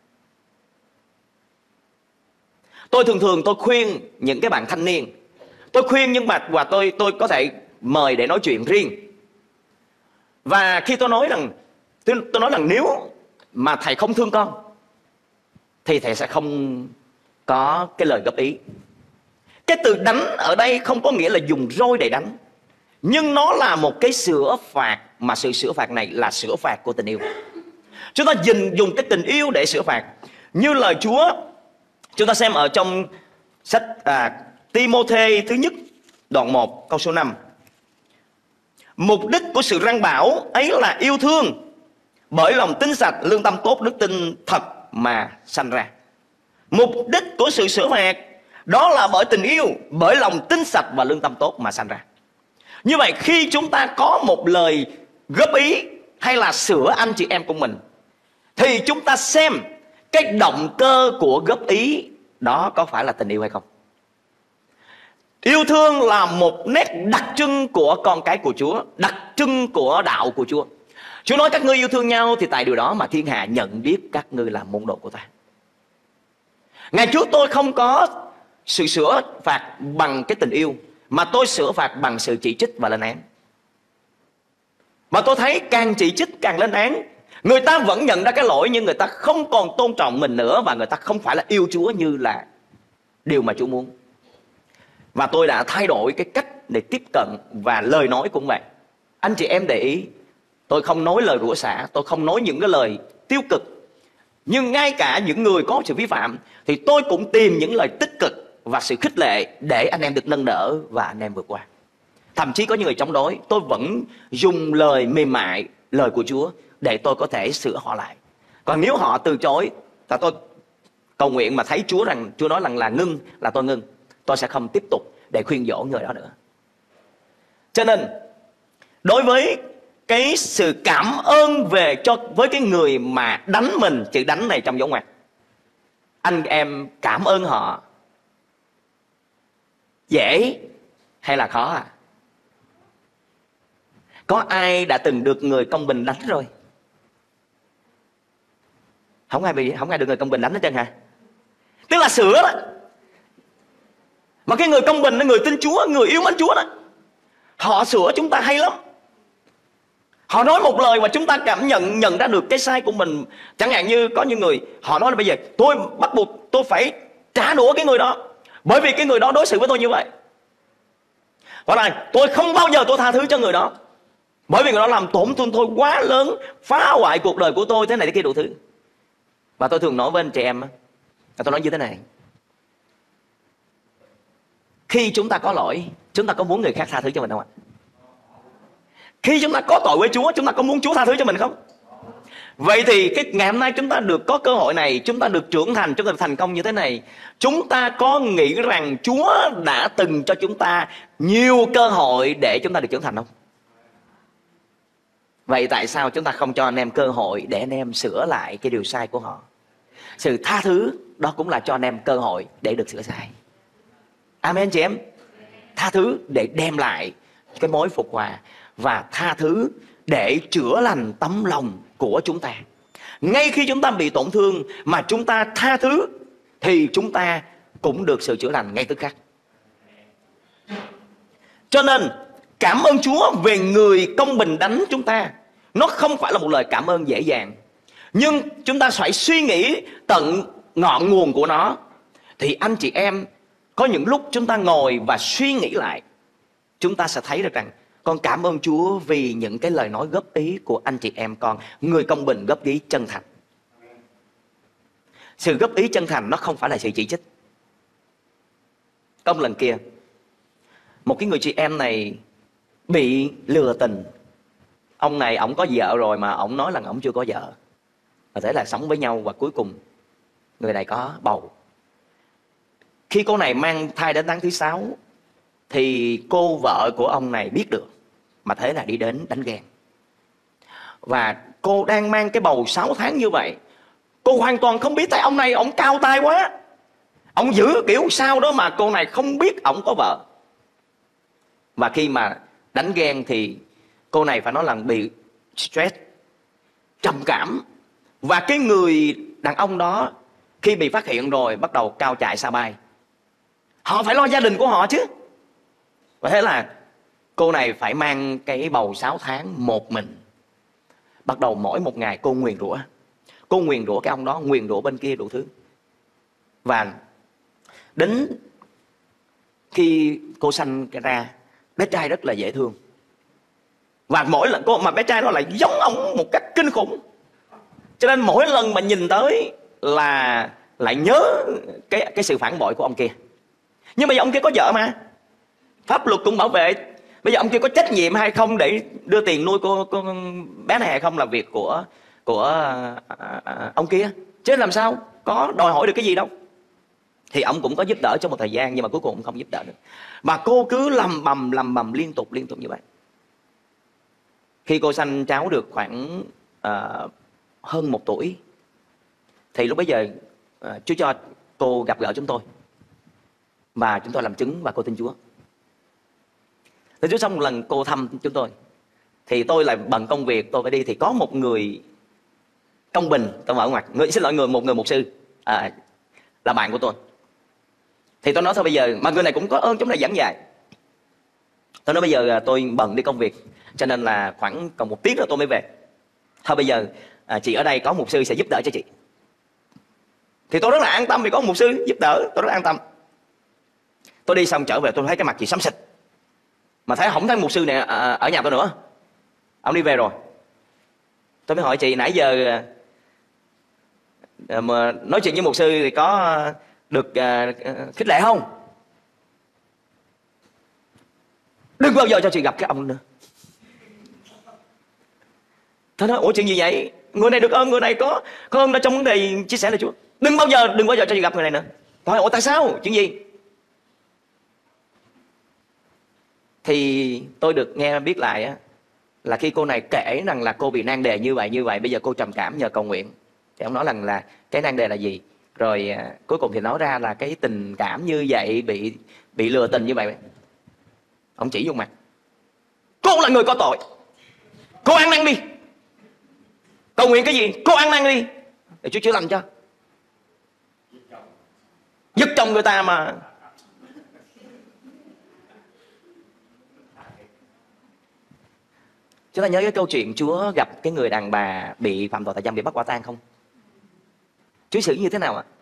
Tôi thường tôi khuyên những cái bạn thanh niên, tôi khuyên nhưng mà và tôi có thể mời để nói chuyện riêng. Và khi tôi nói rằng nếu mà thầy không thương con thì thầy sẽ không có cái lời góp ý. Cái từ đánh ở đây không có nghĩa là dùng roi để đánh, nhưng nó là một cái sửa phạt, mà sự sửa phạt này là sửa phạt của tình yêu. Chúng ta dùng cái tình yêu để sửa phạt. Như lời Chúa, chúng ta xem ở trong sách Ti-mô-thê thứ nhất đoạn 1 câu số 5. Mục đích của sự răn bảo ấy là yêu thương, bởi lòng tin sạch, lương tâm tốt, đức tin thật mà sanh ra. Mục đích của sự sửa phạt đó là bởi tình yêu, bởi lòng tin sạch và lương tâm tốt mà sanh ra. Như vậy khi chúng ta có một lời góp ý hay là sửa anh chị em của mình, thì chúng ta xem cái động cơ của góp ý đó có phải là tình yêu hay không. Yêu thương là một nét đặc trưng của con cái của Chúa, đặc trưng của đạo của Chúa. Chúa nói các ngươi yêu thương nhau thì tại điều đó mà thiên hạ nhận biết các ngươi là môn đồ của ta. Ngày trước tôi không có sự sửa phạt bằng cái tình yêu, mà tôi sửa phạt bằng sự chỉ trích và lên án. Mà tôi thấy càng chỉ trích càng lên án, người ta vẫn nhận ra cái lỗi, nhưng người ta không còn tôn trọng mình nữa, và người ta không phải là yêu Chúa như là điều mà Chúa muốn. Và tôi đã thay đổi cái cách để tiếp cận, và lời nói cũng vậy. Anh chị em để ý, tôi không nói lời rủa xả, tôi không nói những cái lời tiêu cực. Nhưng ngay cả những người có sự vi phạm thì tôi cũng tìm những lời tích cực và sự khích lệ để anh em được nâng đỡ và anh em vượt qua. Thậm chí có những người chống đối, tôi vẫn dùng lời mềm mại, lời của Chúa để tôi có thể sửa họ lại. Còn nếu họ từ chối, là tôi cầu nguyện mà thấy Chúa nói rằng là ngưng, là tôi ngưng. Tôi sẽ không tiếp tục để khuyên dỗ người đó nữa. Cho nên đối với cái sự cảm ơn với cái người mà đánh mình, chữ đánh này trong dấu ngoặc, anh em cảm ơn họ dễ hay là khó à? Có ai đã từng được người công bình đánh rồi? Không ai được người công bình đánh hết trơn hả? Tức là sửa đó. Mà cái người công bình, người tin Chúa, người yêu mến Chúa đó, họ sửa chúng ta hay lắm. Họ nói một lời mà chúng ta cảm nhận ra được cái sai của mình. Chẳng hạn như có những người họ nói là bây giờ tôi bắt buộc tôi phải trả đũa cái người đó, bởi vì cái người đó đối xử với tôi như vậy. Hoặc là tôi không bao giờ tôi tha thứ cho người đó, bởi vì người đó làm tổn thương tôi quá lớn, phá hoại cuộc đời của tôi, thế này thế kia đủ thứ. Và tôi thường nói với anh chị em, tôi nói như thế này: khi chúng ta có lỗi, chúng ta có muốn người khác tha thứ cho mình không ạ? Khi chúng ta có tội với Chúa, chúng ta có muốn Chúa tha thứ cho mình không? Vậy thì ngày hôm nay chúng ta được có cơ hội này, chúng ta được trưởng thành, chúng ta được thành công như thế này, chúng ta có nghĩ rằng Chúa đã từng cho chúng ta nhiều cơ hội để chúng ta được trưởng thành không? Vậy tại sao chúng ta không cho anh em cơ hội để anh em sửa lại cái điều sai của họ? Sự tha thứ đó cũng là cho anh em cơ hội để được sửa sai. Amen chị em. Tha thứ để đem lại cái mối phục hòa, và tha thứ để chữa lành tấm lòng của chúng ta. Ngay khi chúng ta bị tổn thương mà chúng ta tha thứ thì chúng ta cũng được sự chữa lành ngay tức khắc. Cho nên cảm ơn Chúa về người công bình đánh chúng ta, nó không phải là một lời cảm ơn dễ dàng. Nhưng chúng ta phải suy nghĩ tận ngọn nguồn của nó. Thì anh chị em, có những lúc chúng ta ngồi và suy nghĩ lại, chúng ta sẽ thấy được rằng con cảm ơn Chúa vì những cái lời nói góp ý của anh chị em con, người công bình góp ý chân thành. Sự góp ý chân thành nó không phải là sự chỉ trích. Có một lần kia, một cái người chị em này bị lừa tình. Ông này ổng có vợ rồi mà ổng nói là ổng chưa có vợ, và thế là sống với nhau, và cuối cùng người này có bầu. Khi cô này mang thai đến tháng thứ 6 thì cô vợ của ông này biết được, mà thế là đi đến đánh ghen. Và cô đang mang cái bầu 6 tháng như vậy, cô hoàn toàn không biết, tại ông này ông cao tay quá, ông giữ kiểu sao đó mà cô này không biết ông có vợ. Và khi mà đánh ghen thì cô này phải nói là bị stress, trầm cảm. Và cái người đàn ông đó khi bị phát hiện rồi bắt đầu cao chạy xa bay. Họ phải lo gia đình của họ chứ. Và thế là cô này phải mang cái bầu 6 tháng một mình. Bắt đầu mỗi một ngày cô nguyền rủa. Cô nguyền rủa cái ông đó, nguyền rủa bên kia đủ thứ. Và đến khi cô sanh cái ra, bé trai rất là dễ thương. Và mỗi lần cô mà bé trai đó lại giống ông một cách kinh khủng. Cho nên mỗi lần mà nhìn tới là lại nhớ cái sự phản bội của ông kia. Nhưng bây giờ ông kia có vợ mà, pháp luật cũng bảo vệ. Bây giờ ông kia có trách nhiệm hay không để đưa tiền nuôi cô bé này hay không là việc của ông kia. Chứ làm sao có đòi hỏi được cái gì đâu. Thì ông cũng có giúp đỡ trong một thời gian, nhưng mà cuối cùng ông không giúp đỡ được. Mà cô cứ lầm bầm liên tục như vậy. Khi cô sanh cháu được khoảng hơn 1 tuổi thì lúc bấy giờ Chúa cho cô gặp gỡ chúng tôi, và chúng tôi làm chứng và cô tin Chúa. Thì Chúa xong một lần cô thăm chúng tôi, thì tôi lại bận công việc tôi phải đi, thì có một người công bình, tôi mở ngoặt, một người mục sư là bạn của tôi. Thì tôi nói thôi bây giờ, mà người này cũng có ơn chúng này giảng dạy. Tôi nói bây giờ tôi bận đi công việc, cho nên là khoảng còn 1 tiếng nữa tôi mới về. Thôi bây giờ chị ở đây có mục sư sẽ giúp đỡ cho chị. Thì tôi rất là an tâm vì có một mục sư giúp đỡ, tôi rất an tâm. Tôi đi xong trở về tôi thấy cái mặt chị xám xịt, mà thấy không thấy mục sư này ở nhà tôi nữa, ông đi về rồi. Tôi mới hỏi chị nãy giờ mà nói chuyện với mục sư thì có được khích lệ không? Đừng bao giờ cho chị gặp cái ông nữa. Tôi nói ủa chuyện gì vậy? Người này được ơn, người này có ơn đó trong vấn đề chia sẻ là Chúa. Đừng bao giờ cho chị gặp người này nữa. Tôi hỏi ủa tại sao? Chuyện gì? Thì tôi được nghe biết lại á, là khi cô này kể rằng là cô bị nan đề như vậy, bây giờ cô trầm cảm nhờ cầu nguyện. Thì ông nói rằng là cái nan đề là gì? Rồi cuối cùng thì nói ra là cái tình cảm như vậy, bị lừa tình như vậy. Ông chỉ vô mặt. Cô là người có tội, cô ăn năn đi. Cầu nguyện cái gì? Cô ăn năn đi để Chúa chữa lành cho. Giật chồng người ta mà. Chúng ta nhớ cái câu chuyện Chúa gặp cái người đàn bà bị phạm tội tại giam, bị bắt quả tang không? Chúa xử như thế nào ạ?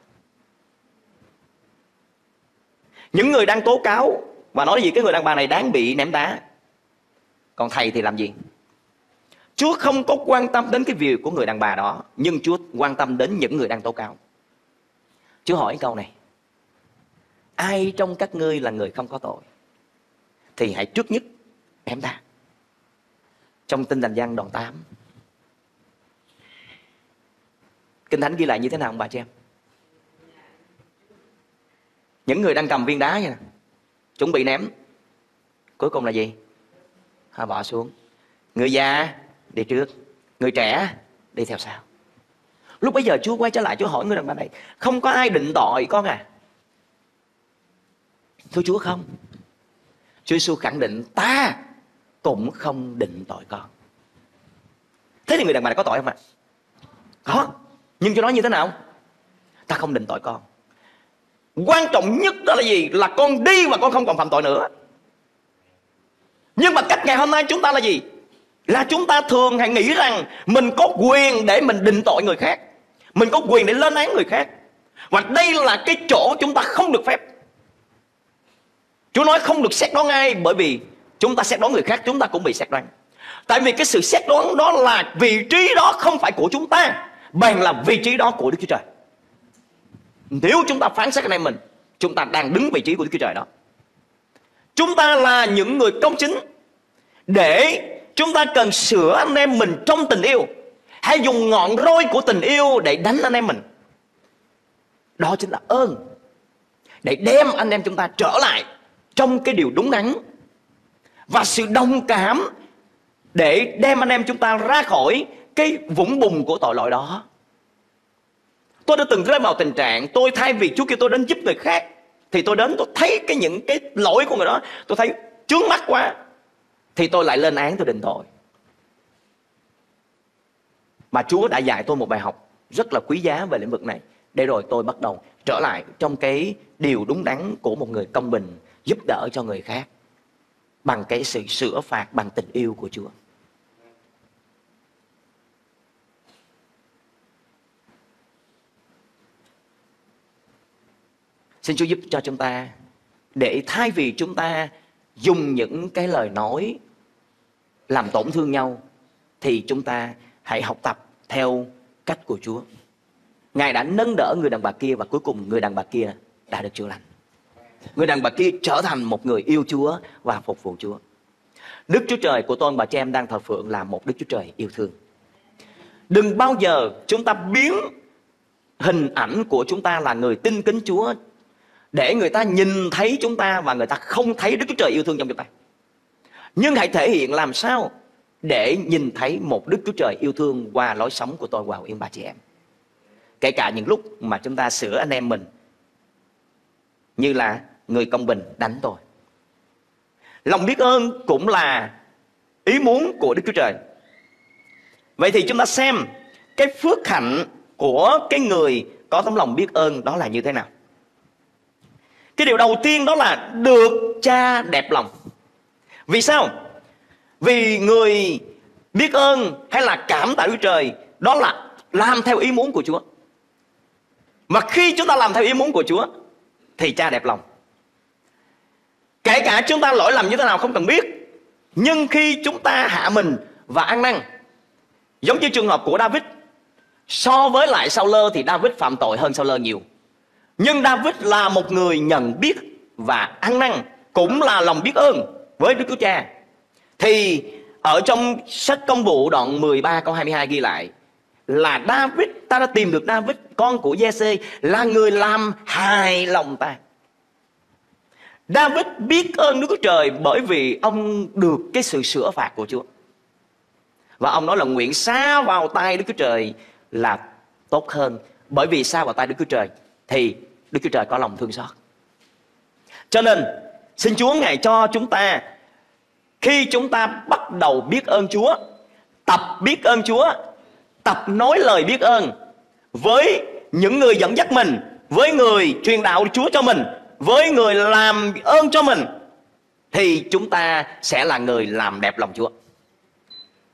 Những người đang tố cáo và nói gì cái người đàn bà này đáng bị ném đá. Còn thầy thì làm gì? Chúa không có quan tâm đến cái việc của người đàn bà đó, nhưng Chúa quan tâm đến những người đang tố cáo. Chúa hỏi câu này: ai trong các ngươi là người không có tội thì hãy trước nhất ném đá. Trong Tin Lành Giăng đoạn 8, Kinh Thánh ghi lại như thế nào ông bà chị em? Những người đang cầm viên đá nha, chuẩn bị ném, cuối cùng là gì? Họ bỏ xuống. Người già đi trước, người trẻ đi theo sau. Lúc bấy giờ Chúa quay trở lại, Chúa hỏi người đàn bà này: không có ai định tội con à? Thưa Chúa, không. Chúa Giêsu khẳng định: ta cũng không định tội con. Thế thì người đàn bà này có tội không ạ? Có. Nhưng Chúa nói như thế nào? Ta không định tội con. Quan trọng nhất đó là gì? Là con đi và con không còn phạm tội nữa. Nhưng mà cách ngày hôm nay chúng ta là gì? Là chúng ta thường hay nghĩ rằng mình có quyền để mình định tội người khác, mình có quyền để lên án người khác. Và đây là cái chỗ chúng ta không được phép. Chúa nói không được xét đoán ai, bởi vì chúng ta xét đoán người khác, chúng ta cũng bị xét đoán. Tại vì cái sự xét đoán đó là vị trí đó không phải của chúng ta, bèn là vị trí đó của Đức Chúa Trời. Nếu chúng ta phán xét anh em mình, chúng ta đang đứng vị trí của Đức Chúa Trời đó. Chúng ta là những người công chính, để chúng ta cần sửa anh em mình trong tình yêu, hay dùng ngọn roi của tình yêu để đánh anh em mình. Đó chính là ơn, để đem anh em chúng ta trở lại trong cái điều đúng đắn, và sự đồng cảm để đem anh em chúng ta ra khỏi cái vũng bùn của tội lỗi đó. Tôi đã từng rơi vào tình trạng tôi thay vì Chúa kêu tôi đến giúp người khác, thì tôi đến tôi thấy những cái lỗi của người đó, tôi thấy chướng mắt quá, thì tôi lại lên án, tôi định tội. Mà Chúa đã dạy tôi một bài học rất là quý giá về lĩnh vực này, để rồi tôi bắt đầu trở lại trong cái điều đúng đắn của một người công bình, giúp đỡ cho người khác bằng cái sự sửa phạt, bằng tình yêu của Chúa. Xin Chúa giúp cho chúng ta, để thay vì chúng ta dùng những cái lời nói làm tổn thương nhau, thì chúng ta hãy học tập theo cách của Chúa. Ngài đã nâng đỡ người đàn bà kia, và cuối cùng người đàn bà kia đã được chữa lành. Người đàn bà kia trở thành một người yêu Chúa và phục vụ Chúa. Đức Chúa Trời của tôi và chị em đang thờ phượng là một Đức Chúa Trời yêu thương. Đừng bao giờ chúng ta biến hình ảnh của chúng ta là người tin kính Chúa, để người ta nhìn thấy chúng ta và người ta không thấy Đức Chúa Trời yêu thương trong chúng ta. Nhưng hãy thể hiện làm sao để nhìn thấy một Đức Chúa Trời yêu thương qua lối sống của tôi và Yên bà chị em. Kể cả những lúc mà chúng ta sửa anh em mình, như là người công bình đánh tôi. Lòng biết ơn cũng là ý muốn của Đức Chúa Trời. Vậy thì chúng ta xem cái phước hạnh của cái người có tấm lòng biết ơn đó là như thế nào. Cái điều đầu tiên đó là được cha đẹp lòng. Vì sao? Vì người biết ơn hay là cảm tạ Đức Trời, đó là làm theo ý muốn của Chúa. Và khi chúng ta làm theo ý muốn của Chúa thì cha đẹp lòng. Kể cả chúng ta lỗi lầm như thế nào không cần biết, nhưng khi chúng ta hạ mình và ăn năn, giống như trường hợp của David, so với lại Saul thì David phạm tội hơn Saul nhiều. Nhưng David là một người nhận biết và ăn năn, cũng là lòng biết ơn với Đức Chúa Cha. Thì ở trong sách Công vụ đoạn 13 câu 22 ghi lại là David, ta đã tìm được David con của Giê-xê, là người làm hài lòng ta. David biết ơn Đức Chúa Trời bởi vì ông được cái sự sửa phạt của Chúa. Và ông nói là nguyện sa vào tay Đức Chúa Trời là tốt hơn, bởi vì sa vào tay Đức Chúa Trời thì Đức Chúa Trời có lòng thương xót. Cho nên xin Chúa Ngài cho chúng ta, khi chúng ta bắt đầu biết ơn Chúa, tập biết ơn Chúa, tập nói lời biết ơn với những người dẫn dắt mình, với người truyền đạo Chúa cho mình, với người làm ơn cho mình, thì chúng ta sẽ là người làm đẹp lòng Chúa.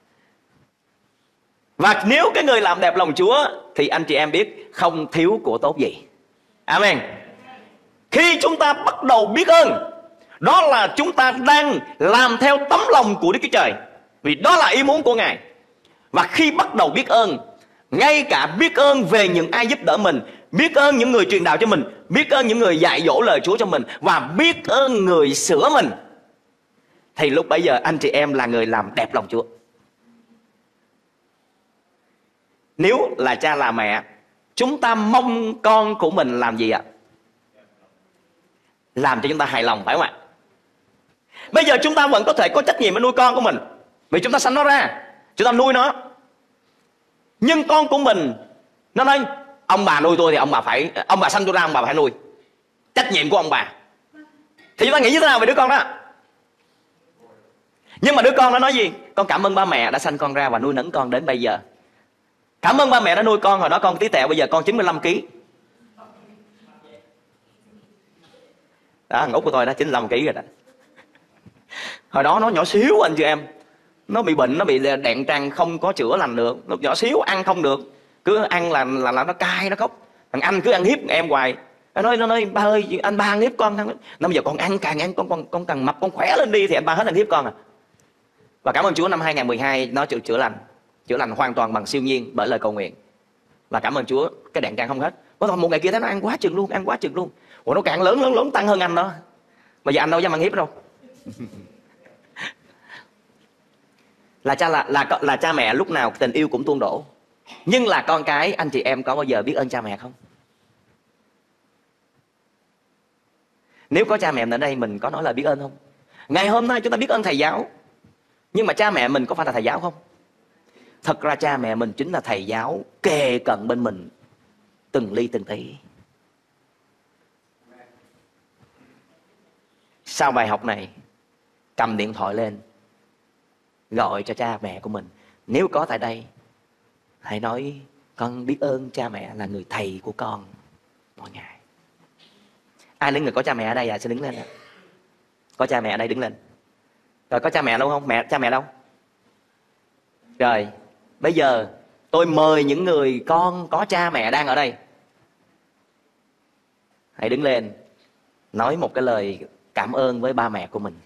Và nếu cái người làm đẹp lòng Chúa thì anh chị em biết không thiếu của tốt gì. Amen. Khi chúng ta bắt đầu biết ơn, đó là chúng ta đang làm theo tấm lòng của Đức Chúa Trời, vì đó là ý muốn của Ngài. Và khi bắt đầu biết ơn, ngay cả biết ơn về những ai giúp đỡ mình, biết ơn những người truyền đạo cho mình, biết ơn những người dạy dỗ lời Chúa cho mình, và biết ơn người sửa mình, thì lúc bấy giờ anh chị em là người làm đẹp lòng Chúa. Nếu là cha là mẹ, chúng ta mong con của mình làm gì ạ? Làm cho chúng ta hài lòng, phải không ạ? Bây giờ chúng ta vẫn có thể có trách nhiệm để nuôi con của mình, vì chúng ta sanh nó ra, chúng ta nuôi nó. Nhưng con của mình nó nói ông bà nuôi tôi thì ông bà sanh tôi ra, ông bà phải nuôi, trách nhiệm của ông bà. Thì chúng ta nghĩ như thế nào về đứa con đó? Nhưng mà đứa con nó nói gì? Con cảm ơn ba mẹ đã sanh con ra và nuôi nấng con đến bây giờ. Cảm ơn ba mẹ đã nuôi con, hồi đó con tí tẹo, bây giờ con 95 kg. Đó, thằng út của tôi đã 95 kg rồi đó. Hồi đó nó nhỏ xíu anh chị em, nó bị bệnh, nó bị đạn tràng không có chữa lành được, nó nhỏ xíu ăn không được, cứ ăn là nó cay, nó khóc. Thằng anh cứ ăn hiếp em hoài. Nó nói ba ơi, anh ba ăn hiếp con. Nó bây giờ con ăn, càng ăn con càng mập, con khỏe lên đi thì anh ba hết ăn hiếp con à. Và cảm ơn Chúa năm 2012 nó chữa lành hoàn toàn bằng siêu nhiên bởi lời cầu nguyện. Và cảm ơn Chúa cái đạn tràng không hết. Có một ngày kia thấy nó ăn quá chừng luôn. Ủa nó càng lớn tăng hơn anh đó. Bây giờ anh đâu dám ăn hiếp đâu. Là cha mẹ lúc nào tình yêu cũng tuôn đổ. Nhưng là con cái, anh chị em có bao giờ biết ơn cha mẹ không? Nếu có cha mẹ ở đây, mình có nói lời biết ơn không? Ngày hôm nay chúng ta biết ơn thầy giáo, nhưng mà cha mẹ mình có phải là thầy giáo không? Thật ra cha mẹ mình chính là thầy giáo kề cận bên mình từng ly từng tí. Sau bài học này, cầm điện thoại lên, gọi cho cha mẹ của mình. Nếu có tại đây, hãy nói con biết ơn cha mẹ là người thầy của con mỗi ngày. Ai là người có cha mẹ ở đây xin đứng lên. Có cha mẹ ở đây đứng lên. Rồi có cha mẹ đâu không? Cha mẹ đâu? Rồi bây giờ tôi mời những người con có cha mẹ đang ở đây, hãy đứng lên nói một cái lời cảm ơn với ba mẹ của mình.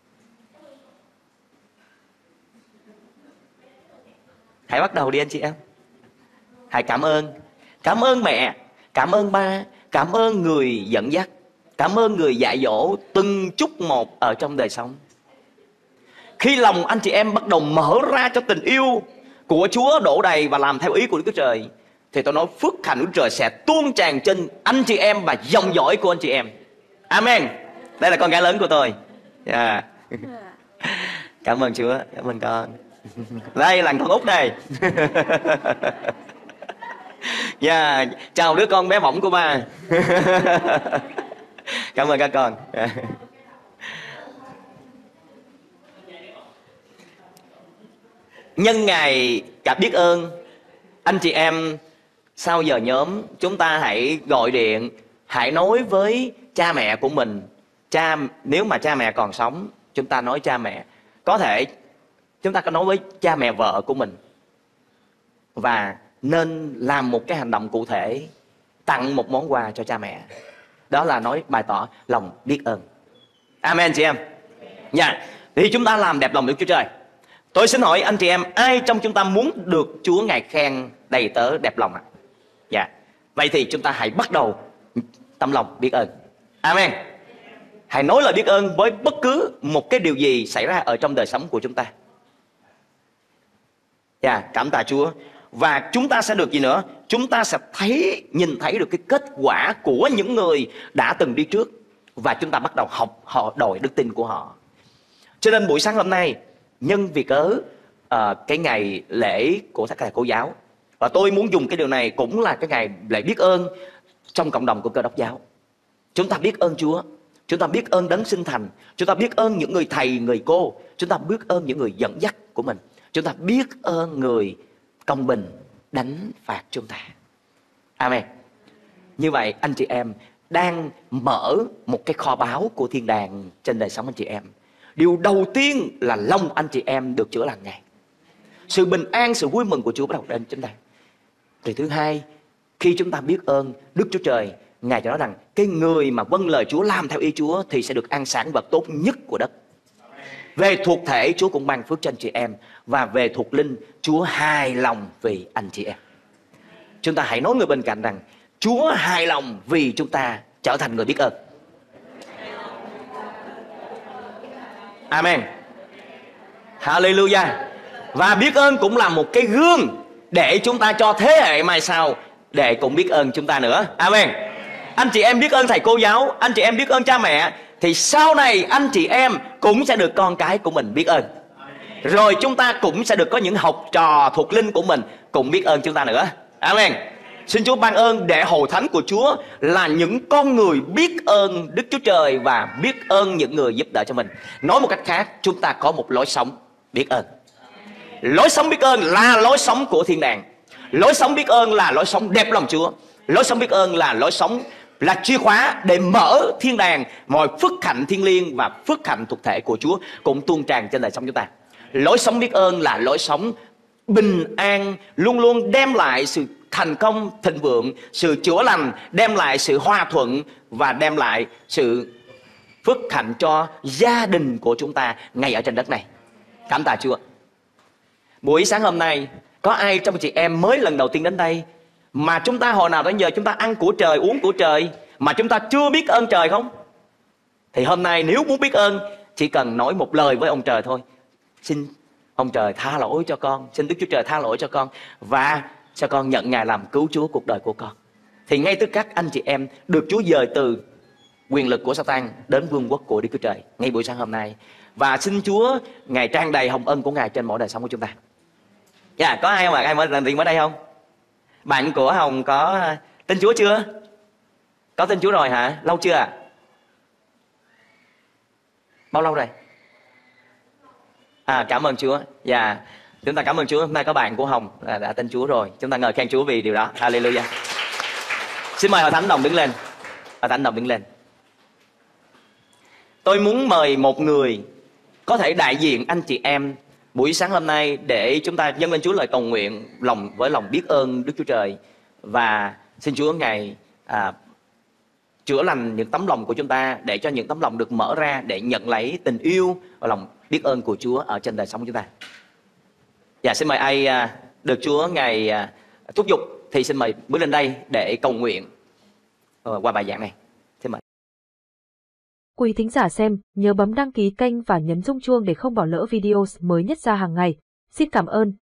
Hãy bắt đầu đi anh chị em. Hãy cảm ơn mẹ, cảm ơn ba, cảm ơn người dẫn dắt, cảm ơn người dạy dỗ từng chút một ở trong đời sống. Khi lòng anh chị em bắt đầu mở ra cho tình yêu của Chúa đổ đầy và làm theo ý của Đức Chúa Trời, thì tôi nói phước hạnh của Đức Trời sẽ tuôn tràn trên anh chị em và dòng dõi của anh chị em. Amen. Đây là con gái lớn của tôi. Yeah. Cảm ơn Chúa, cảm ơn con. Đây là con út đây. Yeah. Chào đứa con bé bỏng của ba. Cảm ơn các con. Nhân ngày cả biết ơn, anh chị em sau giờ nhóm chúng ta hãy gọi điện, hãy nói với cha mẹ của mình. Nếu mà cha mẹ còn sống, chúng ta nói cha mẹ. Có thể chúng ta có nói với cha mẹ vợ của mình. Và nên làm một cái hành động cụ thể, tặng một món quà cho cha mẹ. Đó là nói bày tỏ lòng biết ơn. Amen chị em. Dạ. Thì chúng ta làm đẹp lòng Đức Chúa Trời. Tôi xin hỏi anh chị em, ai trong chúng ta muốn được Chúa Ngài khen đầy tớ đẹp lòng ạ? Dạ. Vậy thì chúng ta hãy bắt đầu tâm lòng biết ơn. Amen. Hãy nói lời biết ơn với bất cứ một cái điều gì xảy ra ở trong đời sống của chúng ta. Dạ, cảm tạ Chúa. Và chúng ta sẽ được gì nữa? Chúng ta sẽ nhìn thấy được cái kết quả của những người đã từng đi trước. Và chúng ta bắt đầu học họ đòi đức tin của họ. Cho nên buổi sáng hôm nay, nhân vì cớ cái ngày lễ của các thầy cô giáo, và tôi muốn dùng cái điều này cũng là cái ngày lễ biết ơn trong cộng đồng của Cơ Đốc giáo. Chúng ta biết ơn Chúa, chúng ta biết ơn Đấng Sinh Thành, chúng ta biết ơn những người thầy, người cô, chúng ta biết ơn những người dẫn dắt của mình, chúng ta biết ơn người công bình đánh phạt chúng ta. Amen. Như vậy anh chị em đang mở một cái kho báu của thiên đàng trên đời sống anh chị em. Điều đầu tiên là lòng anh chị em được chữa lành ngay. Sự bình an, sự vui mừng của Chúa bắt đầu đến chúng ta. Rồi thứ hai, khi chúng ta biết ơn Đức Chúa Trời, Ngài cho nói rằng cái người mà vâng lời Chúa, làm theo ý Chúa thì sẽ được ăn sản vật tốt nhất của đất. Về thuộc thể, Chúa cũng ban phước cho anh chị em. Và về thuộc linh, Chúa hài lòng vì anh chị em. Chúng ta hãy nói người bên cạnh rằng Chúa hài lòng vì chúng ta trở thành người biết ơn. Amen. Hallelujah. Và biết ơn cũng là một cái gương để chúng ta cho thế hệ mai sau để cũng biết ơn chúng ta nữa. Amen. Anh chị em biết ơn thầy cô giáo, anh chị em biết ơn cha mẹ, thì sau này anh chị em cũng sẽ được con cái của mình biết ơn. Rồi chúng ta cũng sẽ được có những học trò thuộc linh của mình cũng biết ơn chúng ta nữa. Amen. Xin Chúa ban ơn để hội thánh của Chúa là những con người biết ơn Đức Chúa Trời và biết ơn những người giúp đỡ cho mình. Nói một cách khác, chúng ta có một lối sống biết ơn. Lối sống biết ơn là lối sống của thiên đàng. Lối sống biết ơn là lối sống đẹp lòng Chúa. Lối sống biết ơn là lối sống, là chìa khóa để mở thiên đàng, mọi phước hạnh thiên liêng và phước hạnh thuộc thể của Chúa cũng tuôn tràn trên đời sống chúng ta. Lối sống biết ơn là lối sống bình an, luôn luôn đem lại sự thành công, thịnh vượng, sự chữa lành, đem lại sự hòa thuận và đem lại sự phước hạnh cho gia đình của chúng ta ngay ở trên đất này. Cảm tạ Chúa. Buổi sáng hôm nay, có ai trong chị em mới lần đầu tiên đến đây mà chúng ta hồi nào đến giờ chúng ta ăn của trời, uống của trời mà chúng ta chưa biết ơn trời không? Thì hôm nay nếu muốn biết ơn, chỉ cần nói một lời với ông trời thôi. Xin ông trời tha lỗi cho con, xin Đức Chúa Trời tha lỗi cho con và cho con nhận Ngài làm cứu Chúa cuộc đời của con. Thì ngay tức khắc anh chị em được Chúa dời từ quyền lực của Satan đến vương quốc của Đức Chúa Trời ngay buổi sáng hôm nay. Và xin Chúa Ngài tràn đầy hồng ân của Ngài trên mỗi đời sống của chúng ta. Dạ, có ai không ạ? Ai mới lần tiền mới đây không? Bạn của Hồng có tin Chúa chưa? Có tin Chúa rồi hả? Lâu chưa ạ? Bao lâu rồi? Cảm ơn Chúa. Dạ, chúng ta cảm ơn Chúa. Hôm nay có bạn của Hồng đã tin Chúa rồi. Chúng ta ngợi khen Chúa vì điều đó. Hallelujah. Xin mời hội thánh đồng đứng lên. Hội thánh đồng đứng lên. Tôi muốn mời một người có thể đại diện anh chị em buổi sáng hôm nay để chúng ta dâng lên Chúa lời cầu nguyện với lòng biết ơn Đức Chúa Trời. Và xin Chúa Ngài chữa lành những tấm lòng của chúng ta, để cho những tấm lòng được mở ra để nhận lấy tình yêu và lòng biết ơn của Chúa ở trên đời sống của chúng ta. Dạ, xin mời ai được Chúa Ngài thúc giục thì xin mời bước lên đây để cầu nguyện qua bài giảng này. Xin mời. Quý thính giả xem, nhớ bấm đăng ký kênh và nhấn rung chuông để không bỏ lỡ video mới nhất ra hàng ngày. Xin cảm ơn.